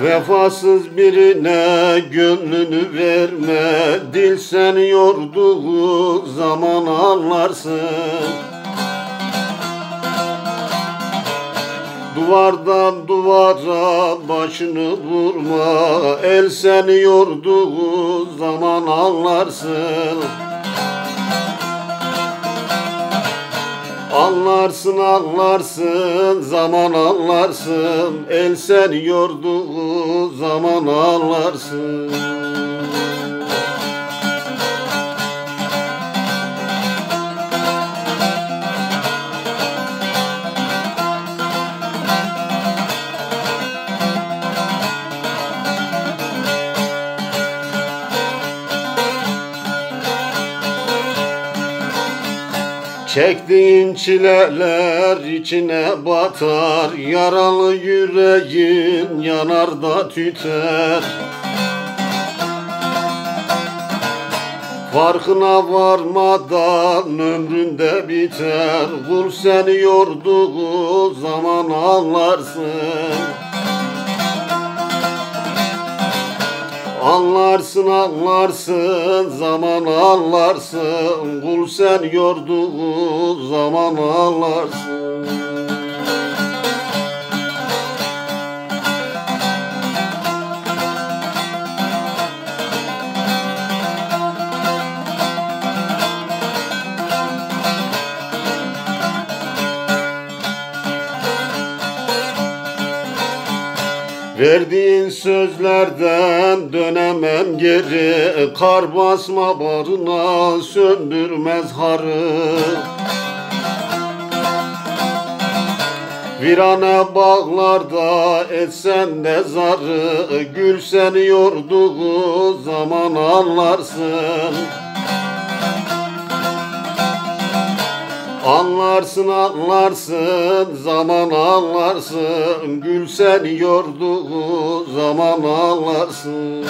Vefasız birine gönlünü verme, dil seni yorduğu zaman anlarsın. Duvardan duvara başını vurma, el seni yorduğu zaman anlarsın. Anlarsın anlarsın, zaman anlarsın, el seni yorduğu zaman anlarsın. Çektiğin çileler içine batar, yaralı yüreğin yanar da tüter. Farkına varmadan ömründe biter, kul seni yorduğu zaman anlarsın. Anlarsın anlarsın, zaman anlarsın, kul sen yorduğu zaman anlarsın. Verdiğin sözlerden dönemem geri, kar basma barına söndürmez harı. Virane bağlarda etsen de zarı, gül seni yorduğu zaman anlarsın. Anlarsın anlarsın, zaman anlarsın, gül seni yorduğu zaman anlarsın.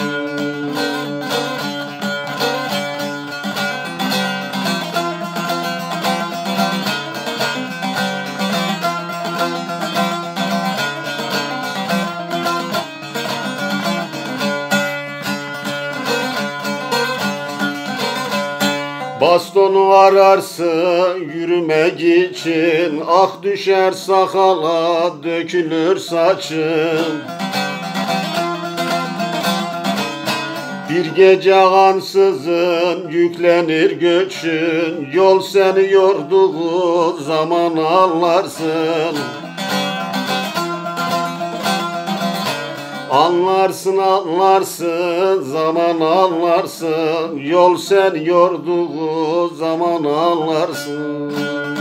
Bastonu ararsın yürümek için, ah düşer sakala dökülür saçın. Bir gece ansızın yüklenir göçün, yol seni yorduğu zaman anlarsın. Anlarsın anlarsın, zaman anlarsın, yol seni yorduğu zaman anlarsın.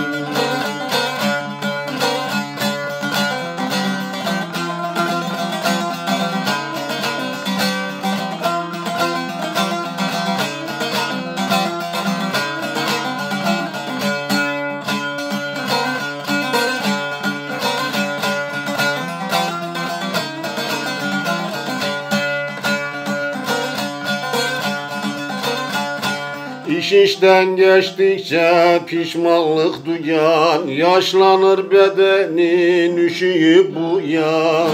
İş işten geçtikçe pişmanlık duyan, yaşlanır bedenin üşüyüp buyan.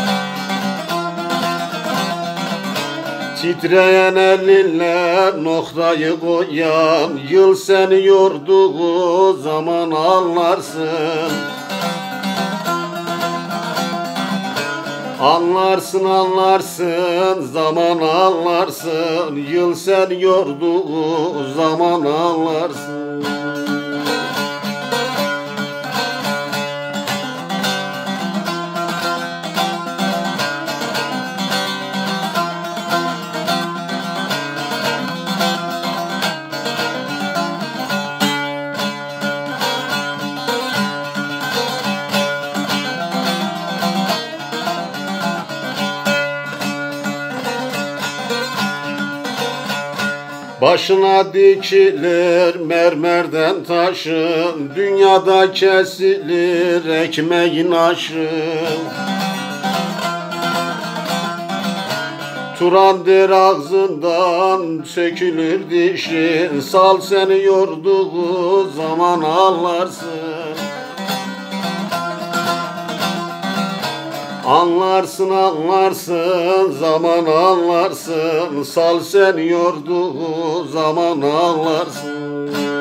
Titreyen elinle noktayı koyan, yıl seni yorduğu zaman anlarsın. Anlarsın anlarsın, zaman anlarsın, yıl seni yorduğu zaman anlarsın. Başına dikilir mermerden taşın, dünyada kesilir ekmeğin aşın. Turandır ağzından sökülür dişin, sal seni yorduğu zaman anlarsın. Anlarsın anlarsın zaman anlarsın, sal sen yorduğu zaman anlarsın.